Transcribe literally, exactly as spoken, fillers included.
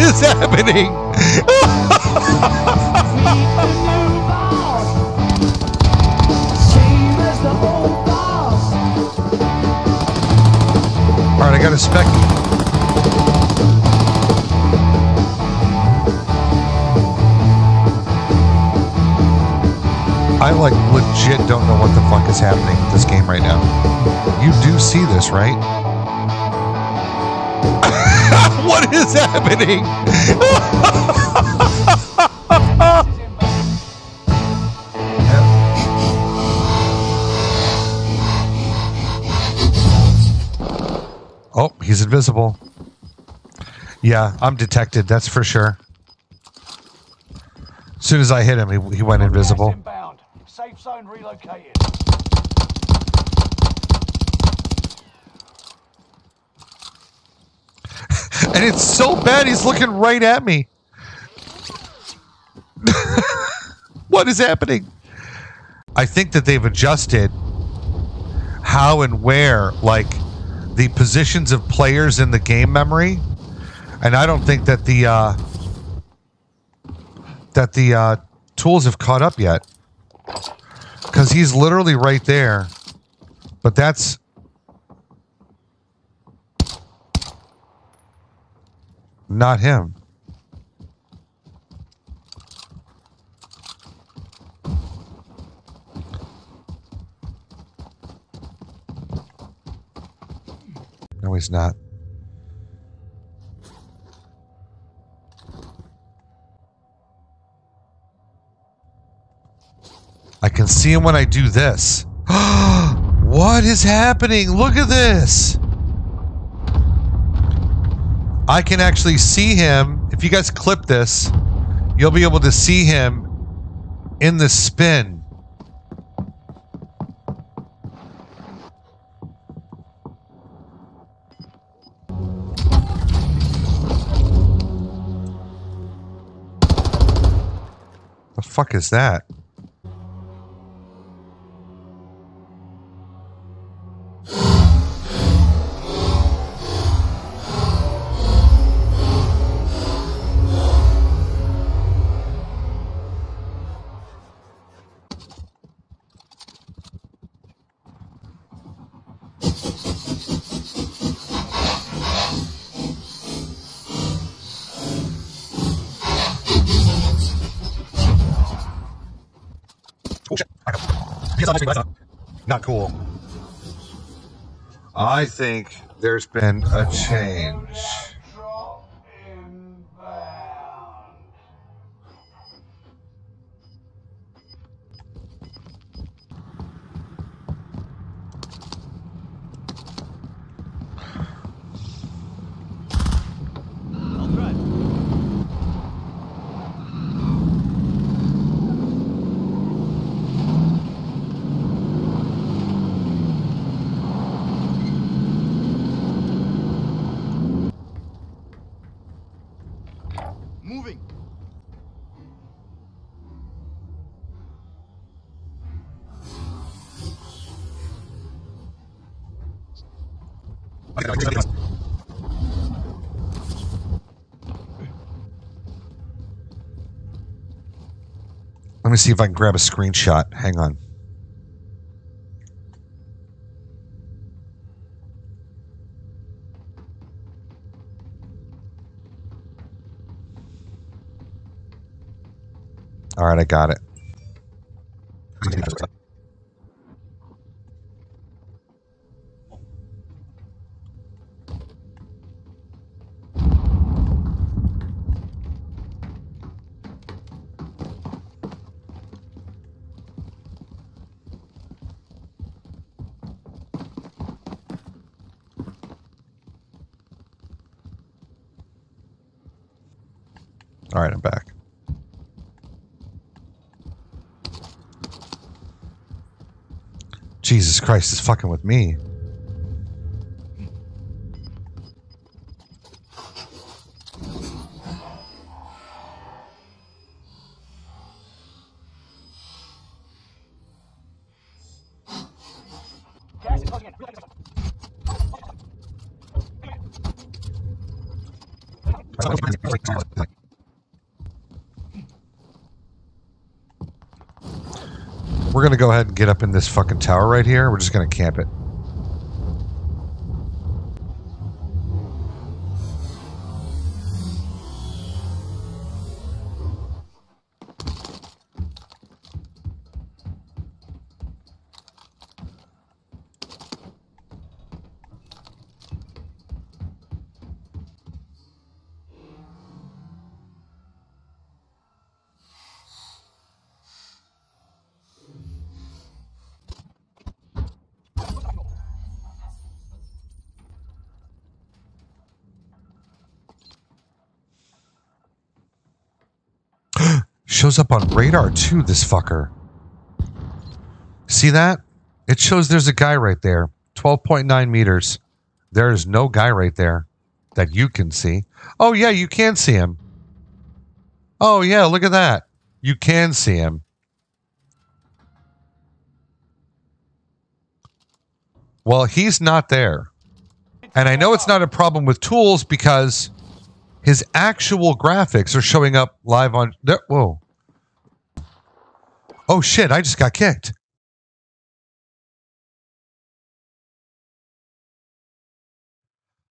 is happening? Alright, I got a spec. I like legit don't know what the fuck is happening with this game right now. You do see this, right? What is happening? Oh, he's invisible. Yeah, I'm detected, that's for sure. As soon as I hit him, he, he went invisible. Safe zone relocated. And it's so bad, he's looking right at me. What is happening? I think that they've adjusted how and where, like, the positions of players in the game memory. And I don't think that the, uh, that the, uh, tools have caught up yet. Because he's literally right there. But that's... not him. No, he's not. I can see him when I do this. What is happening? Look at this. I can actually see him. If you guys clip this, you'll be able to see him in the spin. The fuck is that? Not cool. I think there's been a change. Moving. Let me see if I can grab a screenshot. Hang on. All right, I got it. All right, I'm back. Jesus Christ, it's fucking with me. We're going to go ahead and get up in this fucking tower right here. We're just going to camp it. Shows up on radar too, this fucker. See that? It shows there's a guy right there. twelve point nine meters. There's no guy right there that you can see. Oh, yeah, you can see him. Oh, yeah, look at that. You can see him. Well, he's not there. And I know it's not a problem with tools because his actual graphics are showing up live on... There, whoa. Oh, shit, I just got kicked.